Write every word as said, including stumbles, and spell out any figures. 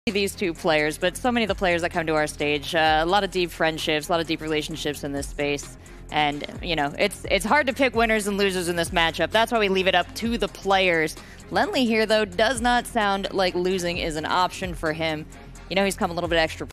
these two players, but so many of the players that come to our stage, uh, a lot of deep friendships, a lot of deep relationships in this space. And, you know, it's it's hard to pick winners and losers in this matchup. That's why we leave it up to the players. Lenly here, though, does not sound like losing is an option for him. You know, he's come a little bit extra